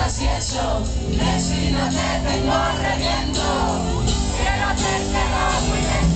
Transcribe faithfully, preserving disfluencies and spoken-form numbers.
y eso, que si no te tengo reviento, quiero hacerte muy bien.